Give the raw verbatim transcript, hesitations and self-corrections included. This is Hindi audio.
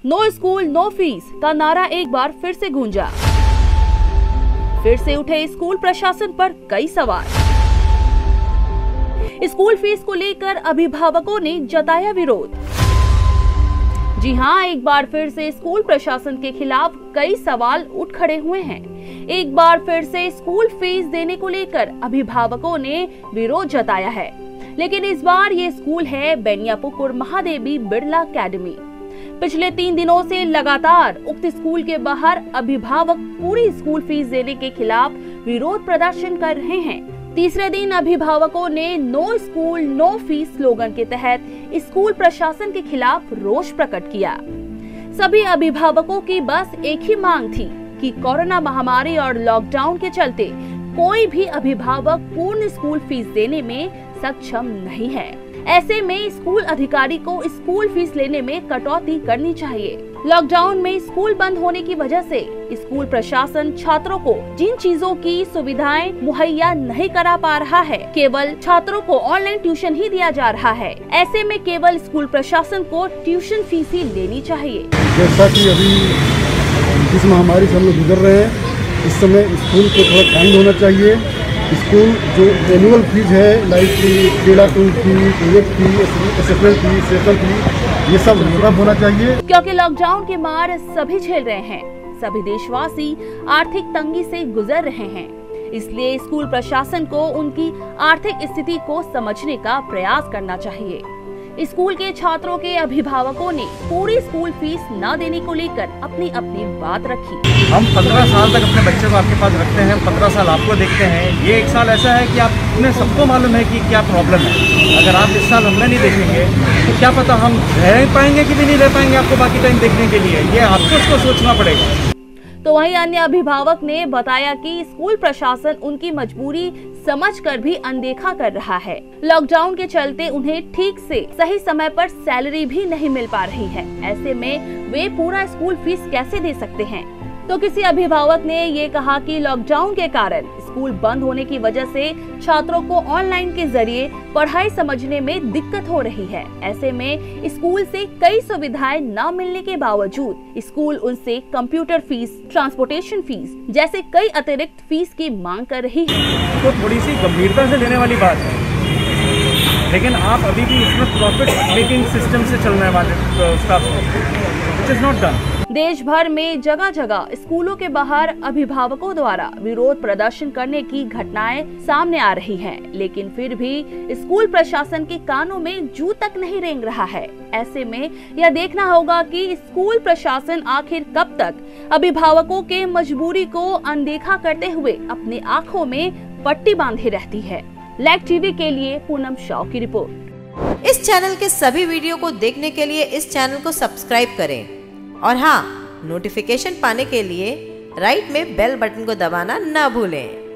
नो स्कूल नो फीस का नारा एक बार फिर से गूंजा। फिर से उठे स्कूल प्रशासन पर कई सवाल। स्कूल फीस को लेकर अभिभावकों ने जताया विरोध। जी हां, एक बार फिर से स्कूल प्रशासन के खिलाफ कई सवाल उठ खड़े हुए हैं। एक बार फिर से स्कूल फीस देने को लेकर अभिभावकों ने विरोध जताया है, लेकिन इस बार ये स्कूल है बेनियापुकुर महादेवी बिरला अकेडमी। पिछले तीन दिनों से लगातार उक्त स्कूल के बाहर अभिभावक पूरी स्कूल फीस देने के खिलाफ विरोध प्रदर्शन कर रहे हैं। तीसरे दिन अभिभावकों ने no school no fees slogan के तहत स्कूल प्रशासन के खिलाफ रोष प्रकट किया। सभी अभिभावकों की बस एक ही मांग थी कि कोरोना महामारी और लॉकडाउन के चलते कोई भी अभिभावक पूर्ण स्कूल फीस देने में सक्षम नहीं है। ऐसे में स्कूल अधिकारी को स्कूल फीस लेने में कटौती करनी चाहिए। लॉकडाउन में स्कूल बंद होने की वजह से स्कूल प्रशासन छात्रों को जिन चीजों की सुविधाएं मुहैया नहीं करा पा रहा है, केवल छात्रों को ऑनलाइन ट्यूशन ही दिया जा रहा है। ऐसे में केवल स्कूल प्रशासन को ट्यूशन फीस ही लेनी चाहिए। जैसा कि अभी जिस महामारी से हम लोग गुजर रहे हैं, इस समय स्कूल को थोड़ा काइंड होना चाहिए। स्कूल जो एनुअल फीस है, लाइक क्रीड़ा tool fee, project fee, assessment fee, session fee, ये सब रिजर्व होना चाहिए। क्योंकि लॉकडाउन के मार सभी झेल रहे हैं, सभी देशवासी आर्थिक तंगी से गुजर रहे हैं, इसलिए स्कूल प्रशासन को उनकी आर्थिक स्थिति को समझने का प्रयास करना चाहिए। स्कूल के छात्रों के अभिभावकों ने पूरी स्कूल फीस न देने को लेकर अपनी अपनी बात रखी। हम पंद्रह साल तक अपने बच्चे को आपके पास रखते हैं, पंद्रह साल आपको देखते हैं। ये एक साल ऐसा है कि आपने सबको मालूम है कि क्या प्रॉब्लम है। अगर आप इस साल हमें नहीं देखेंगे तो क्या पता हम रह पाएंगे कि भी नहीं रह पाएंगे आपको बाकी टाइम देखने के लिए। ये आपको इसको सोचना पड़ेगा। तो वहीं अन्य अभिभावक ने बताया कि स्कूल प्रशासन उनकी मजबूरी समझकर भी अनदेखा कर रहा है। लॉकडाउन के चलते उन्हें ठीक से सही समय पर सैलरी भी नहीं मिल पा रही है। ऐसे में वे पूरा स्कूल फीस कैसे दे सकते हैं? तो किसी अभिभावक ने ये कहा कि लॉकडाउन के कारण स्कूल बंद होने की वजह से छात्रों को ऑनलाइन के जरिए पढ़ाई समझने में दिक्कत हो रही है। ऐसे में स्कूल से कई सुविधाएं न मिलने के बावजूद स्कूल उनसे कंप्यूटर फीस, ट्रांसपोर्टेशन फीस जैसे कई अतिरिक्त फीस की मांग कर रही है। तो थोड़ी सी गंभीरता से लेने वाली बात है, लेकिन आप अभी भी इसमें प्रॉफिट मेकिंग सिस्टम से चलने वाले staff which is not done. देश भर में जगह जगह स्कूलों के बाहर अभिभावकों द्वारा विरोध प्रदर्शन करने की घटनाएं सामने आ रही हैं, लेकिन फिर भी स्कूल प्रशासन के कानों में जू तक नहीं रेंग रहा है। ऐसे में यह देखना होगा कि स्कूल प्रशासन आखिर कब तक अभिभावकों के मजबूरी को अनदेखा करते हुए अपनी आंखों में पट्टी बांधे रहती है। लाइव टीवी के लिए पूनम शाह की रिपोर्ट। इस चैनल के सभी वीडियो को देखने के लिए इस चैनल को सब्सक्राइब करें और हाँ, नोटिफिकेशन पाने के लिए राइट में बेल बटन को दबाना ना भूलें।